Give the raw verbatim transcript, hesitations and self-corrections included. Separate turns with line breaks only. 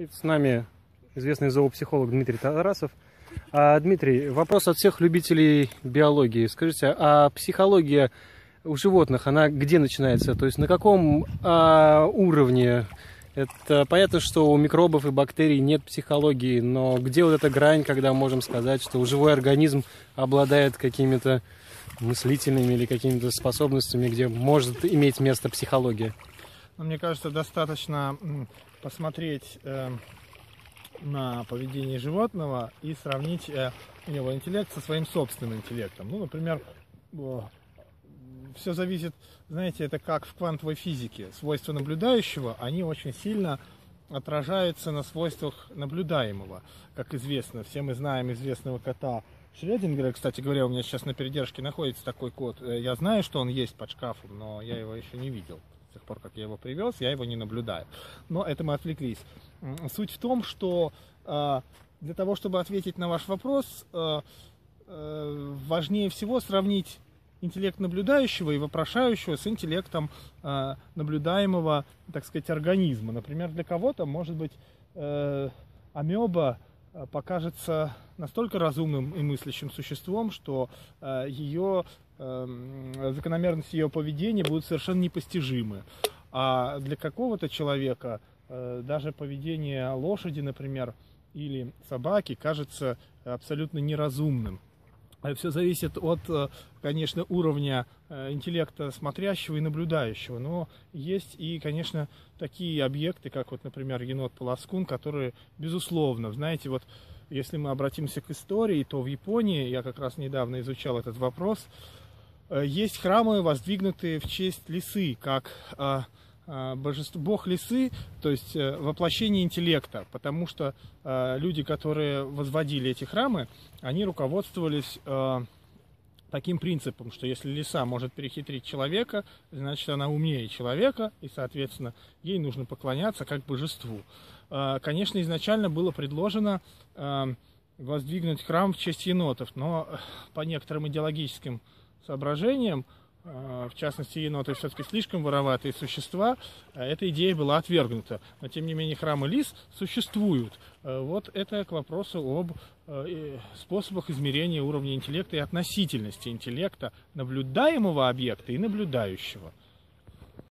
С нами известный зоопсихолог Дмитрий Тарасов. А, Дмитрий, вопрос от всех любителей биологии. Скажите, а психология у животных, она где начинается? То есть на каком а, уровне? Это понятно, что у микробов и бактерий нет психологии, но где вот эта грань, когда можем сказать, что живой организм обладает какими-то мыслительными или какими-то способностями, где может иметь место психология?
Ну, мне кажется, достаточно посмотреть э, на поведение животного и сравнить э, его интеллект со своим собственным интеллектом. Ну, например, э, все зависит, знаете, это как в квантовой физике. Свойства наблюдающего, они очень сильно отражаются на свойствах наблюдаемого. Как известно, все мы знаем известного кота Шрёдингера. Кстати говоря, у меня сейчас на передержке находится такой кот. Я знаю, что он есть под шкафом, но я его еще не видел. С тех пор, как я его привез, я его не наблюдаю. Но это мы отвлеклись. Суть в том, что э, для того, чтобы ответить на ваш вопрос, э, э, важнее всего сравнить интеллект наблюдающего и вопрошающего с интеллектом э, наблюдаемого, так сказать, организма. Например, для кого-то, может быть, э, амеба покажется настолько разумным и мыслящим существом, что э, ее э, закономерности ее поведения будут совершенно непостижимы. А для какого-то человека э, даже поведение лошади, например, или собаки кажется абсолютно неразумным. Все зависит от, конечно, уровня интеллекта смотрящего и наблюдающего. Но есть и, конечно, такие объекты, как, вот, например, енот-полоскун, которые, безусловно, знаете, вот если мы обратимся к истории, то в Японии, я как раз недавно изучал этот вопрос, есть храмы, воздвигнутые в честь лисы, как божество, бог лисы, то есть воплощение интеллекта, потому что э, люди, которые возводили эти храмы, они руководствовались э, таким принципом, что если лиса может перехитрить человека, значит она умнее человека, и, соответственно, ей нужно поклоняться как божеству. Э, конечно, изначально было предложено э, воздвигнуть храм в честь енотов, но по некоторым идеологическим соображениям, в частности, еноты все-таки слишком вороватые существа, эта идея была отвергнута. Но, тем не менее, храмы лис существуют. Вот это к вопросу об способах измерения уровня интеллекта и относительности интеллекта наблюдаемого объекта и наблюдающего.